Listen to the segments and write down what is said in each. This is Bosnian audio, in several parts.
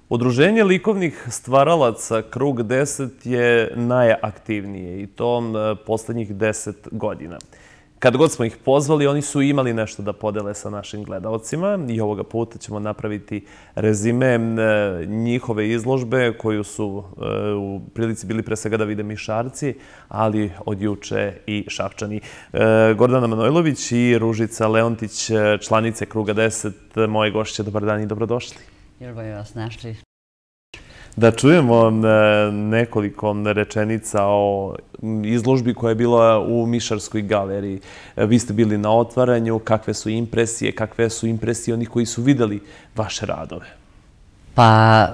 Udruženje likovnih stvaralaca Krug 10 je najaktivnije i to poslednjih 10 godina. Kad god smo ih pozvali, oni su imali nešto da podele sa našim gledalcima i ovoga puta ćemo napraviti rezime njihove izložbe koju su u prilici bili pre svega da vide Mišarci, ali od juče i Šapčani. Gordana Manojlović i Ružica Leontić, članice Kruga 10, moje gošće, dobar dan i dobrodošli. Još bolje vas našli. Da čujemo nekoliko rečenica o izložbi koja je bila u Mišarskoj galeriji. Vi ste bili na otvaranju, kakve su impresije onih koji su videli vaše radove? Pa,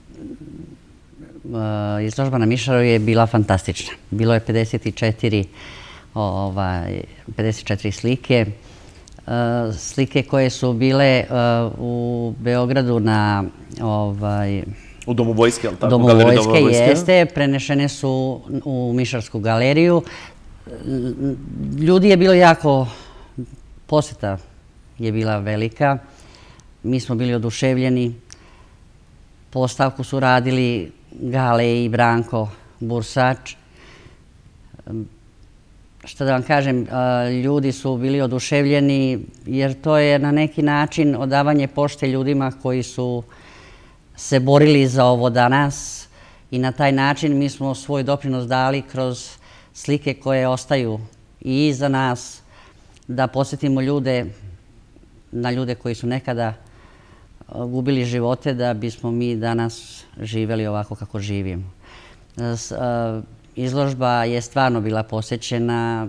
izložba na Mišaru je bila fantastična. Bilo je 54 slike. Slike koje su bile u Beogradu na u Domu vojske, ali tako? Domu vojske jeste, prenešene su u Mišarsku galeriju. Ljudi je bilo jako, poseta je bila velika. Mi smo bili oduševljeni. Postavku su radili Gale i Branko Bursač. Šta da vam kažem, ljudi su bili oduševljeni jer to je na neki način odavanje pošte ljudima koji su se borili za ovo danas i na taj način mi smo svoj doprinos dali kroz slike koje ostaju i iza nas, da podsjetimo na ljude koji su nekada gubili živote da bismo mi danas živeli ovako kako živimo. Izložba je stvarno bila posećena,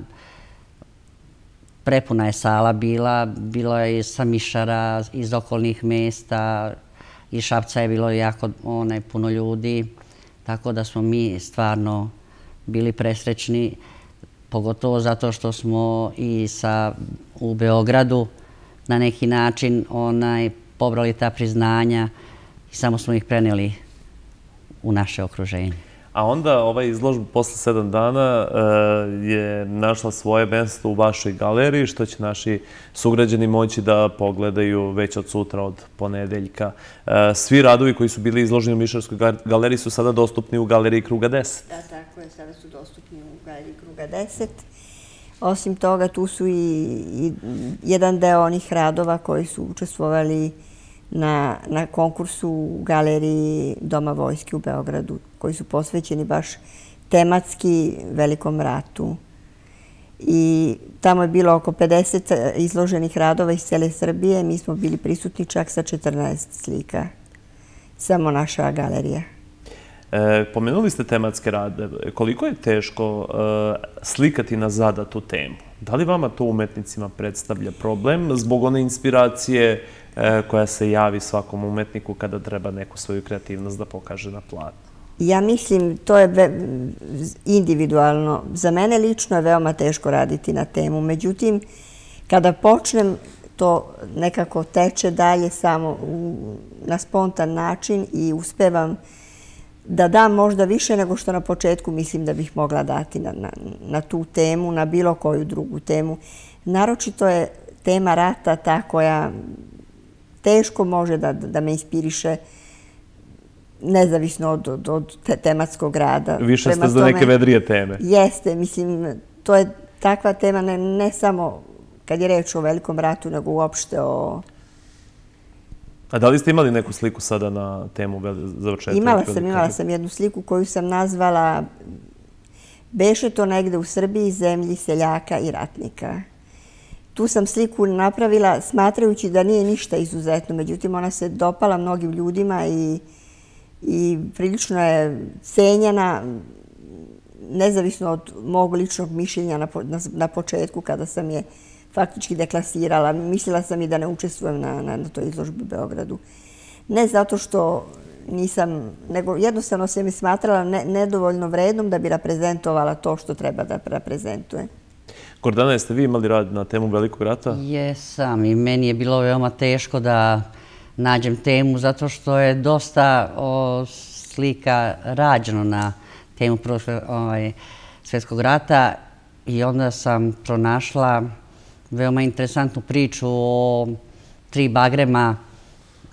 prepuna je sala bilo je sa Mišara, iz okolnih mesta, iz Šapca je bilo jako puno ljudi, tako da smo mi stvarno bili presrećni, pogotovo zato što smo i u Beogradu na neki način pobrali ta priznanja i samo smo ih preneli u naše okruženje. A onda ova izložba posle 7 dana je našla svoje mesto u vašoj galeriji, što će naši sugrađani moći da pogledaju već od sutra, od ponedeljka. Svi radovi koji su bili izloženi u Mišarskoj galeriji su sada dostupni u galeriji Kruga 10. Da, tako je, sada su dostupni u galeriji Kruga 10. Osim toga, tu su i jedan deo onih radova koji su učestvovali na konkursu u galeriji Doma vojske u Beogradu, koji su posvećeni baš tematski Velikom ratu. I tamo je bilo oko 50 izloženih radova iz cele Srbije. Mi smo bili prisutni čak sa 14 slika. Samo naša galerija. Pomenuli ste tematske radove. Koliko je teško slikati na zadatu temu? Da li vama to umetnicima predstavlja problem zbog one inspiracije koja se javi svakom umetniku kada treba neku svoju kreativnost da pokaže na platnu? Ja mislim, to je individualno. Za mene lično je veoma teško raditi na temu. Međutim, kada počnem, to nekako teče dalje samo na spontan način i uspevam da dam možda više nego što na početku mislim da bih mogla dati na tu temu, na bilo koju drugu temu. Naročito je tema rata ta koja teško može da me inspiriše, nezavisno od tematskog rada. Više ste za neke vedrije teme. Jeste, mislim, to je takva tema ne samo kad je reč o Velikom ratu, nego uopšte o... A da li ste imali neku sliku sada na temu završetka? Imala sam jednu sliku koju sam nazvala Beše to negde u Srbiji, zemlji seljaka i ratnika. Tu sam sliku napravila smatrajući da nije ništa izuzetno, međutim ona se dopala mnogim ljudima i prilično je cenjena, nezavisno od mog ličnog mišljenja na početku kada sam je faktički deklasirala. Mislila sam i da ne učestvujem na toj izložbi u Beogradu. Ne zato što nisam, nego jednostavno sam je smatrala nedovoljno vrednom da bi reprezentovala to što treba da reprezentuje. Gordana, jeste vi imali rad na temu Velikog rata? Jesam i meni je bilo veoma teško da nađem temu zato što je dosta slika rađeno na temu Prvog svjetskog rata i onda sam pronašla veoma interesantnu priču o 3 bagrema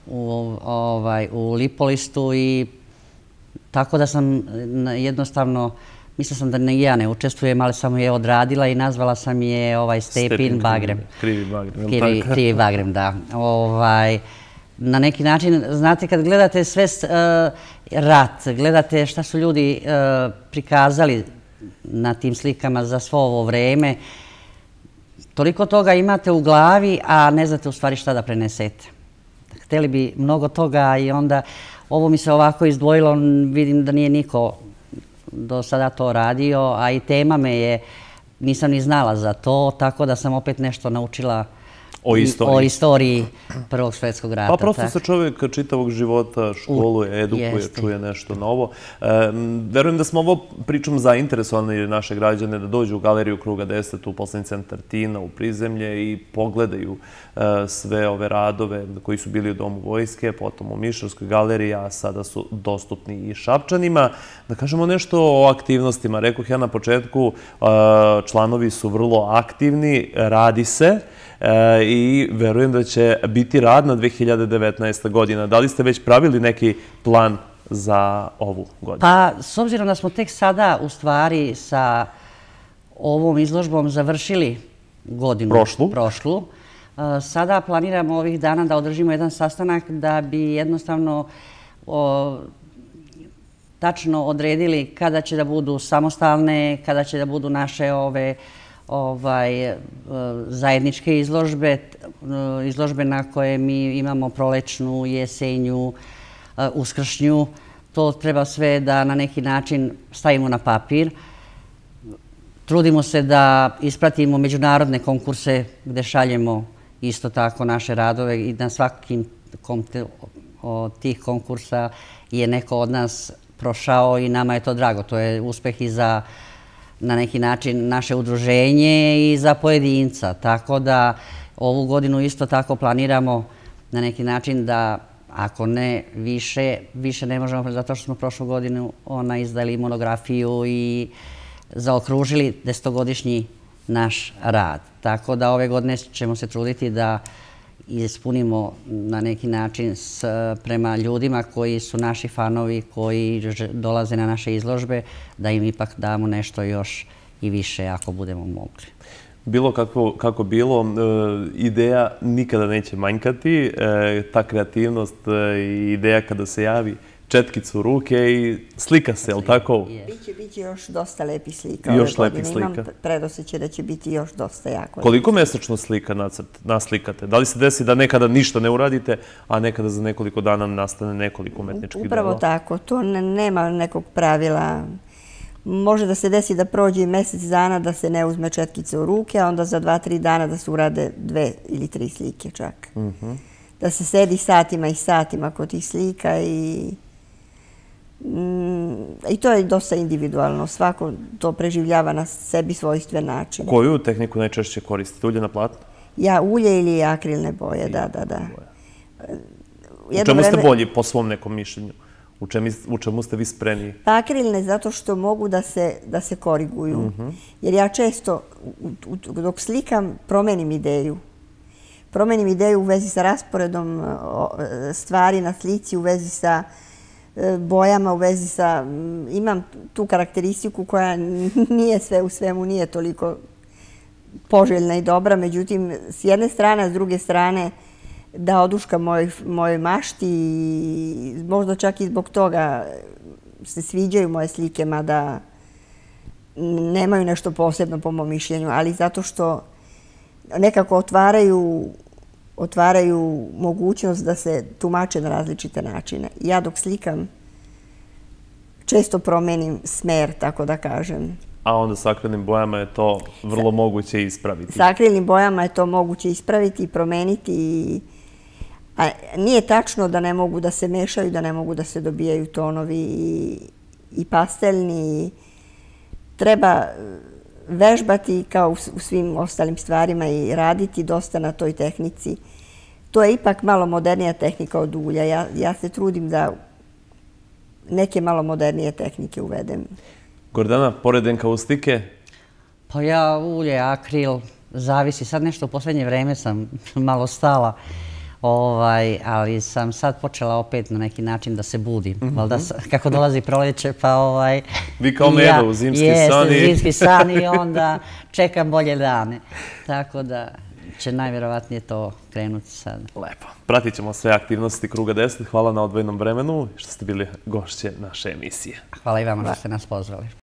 u Lipolistu i tako da sam jednostavno, mislila sam da ni ja ne učestvujem, ali sam je odradila i nazvala sam je Stepin Bagrem. Krivi Bagrem. Krivi Bagrem, da. Na neki način, znate, kad gledate sve rat, gledate šta su ljudi prikazali na tim slikama za svo ovo vreme, toliko toga imate u glavi, a ne znate u stvari šta da prenesete. Hteli bi mnogo toga i onda ovo mi se ovako izdvojilo, vidim da nije niko do sada to radio, a i tema me je, nisam ni znala za to, tako da sam opet nešto naučila o istoriji Prvog svjetskog rata. Pa prosto se čovjek čitavog života školuje, edukuje, čuje nešto novo. Verujem da smo ovo pričom zainteresovani naše građane da dođu u galeriju Kruga 10 u poslednji centar Tina u Prizemlje i pogledaju sve ove radove koji su bili u Domu vojske, potom u Mišarskoj galeriji, a sada su dostupni i Šapčanima. Da kažemo nešto o aktivnostima. Rekoh ja na početku, članovi su vrlo aktivni, radi se i verujem da će biti radna 2019. godina. Da li ste već pravili neki plan za ovu godinu? Pa, s obzirom da smo tek sada u stvari sa ovom izložbom završili godinu prošlu, sada planiramo ovih dana da održimo jedan sastanak da bi jednostavno tačno odredili kada će da budu samostalne, kada će da budu naše zajedničke izložbe na koje mi imamo prolećnu, jesenju, uskršnju. To treba sve da na neki način stavimo na papir. Trudimo se da ispratimo međunarodne konkurse gde šaljemo isto tako naše radove i na svakim od tih konkursa je neko od nas prošao i nama je to drago. To je uspeh i za na neki način naše udruženje i za pojedinca. Tako da ovu godinu isto tako planiramo na neki način da, ako ne više ne možemo, zato što smo prošlu godinu izdali monografiju i zaokružili 10-godišnji naš rad. Tako da ove godine ćemo se truditi da ispunimo na neki način prema ljudima koji su naši fanovi, koji dolaze na naše izložbe, da im ipak damo nešto još i više ako budemo mogli. Bilo kako bilo, ideja nikada neće manjkati. Ta kreativnost i ideja kada se javi, četkicu u ruke i slika se, je li tako? Biće još dosta lepih slika ove godine. Imam predosjećaj da će biti još dosta jako. Koliko mesečno slika naslikate? Da li se desi da nekada ništa ne uradite, a nekada za nekoliko dana nastane nekoliko umetničkih dela? Upravo tako. To nema nekog pravila. Može da se desi da prođe i mesec dana da se ne uzme četkica u ruke, a onda za 2-3 dana da se urade 2 ili 3 slike čak. Da se sedi satima i satima kod tih slika i to je dosta individualno. Svako to preživljava na sebi svojstven način. Koju tehniku najčešće koristite? Ulje na platnu? Ja, ulje ili akrilne boje, da. U čemu ste bolji po svom nekom mišljenju? U čemu ste vi spremni? Akrilne zato što mogu da se koriguju. Jer ja često dok slikam promenim ideju. Promenim ideju u vezi sa rasporedom stvari na slici, u vezi sa bojama, u vezi sa... Imam tu karakteristiku koja nije sve u svemu, nije toliko poželjna i dobra. Međutim, s jedne strane, a s druge strane, da oduškam mojoj mašti i možda čak i zbog toga se sviđaju moje slike, mada nemaju nešto posebno po mom mišljenju, ali zato što nekako otvaraju mogućnost da se tumače na različite načine. Ja dok slikam često promenim smer, tako da kažem. A onda s akrilnim bojama je to vrlo moguće ispraviti. S akrilnim bojama je to moguće ispraviti i promeniti. A nije tačno da ne mogu da se mešaju, da ne mogu da se dobijaju tonovi i pastelni. Treba vežbati kao u svim ostalim stvarima i raditi dosta na toj tehnici. To je ipak malo modernija tehnika od ulja. Ja se trudim da neke malo modernije tehnike uvedem. Gordana, pored enkaustike? Pa ja ulje, akril, zavisi. Sad nešto u poslednje vreme sam malo stala Ali sam sad počela opet na neki način da se budim. Valjda kako dolazi proleće, pa Vi kao Medo u zimski san. Jeste, zimski san i onda čekam bolje dane. Tako da će najvjerovatnije to krenuti sad. Lepo. Pratit ćemo sve aktivnosti Kruga 10. Hvala na odvojenom vremenu što ste bili gošće naše emisije. Hvala i vama što ste nas pozvali.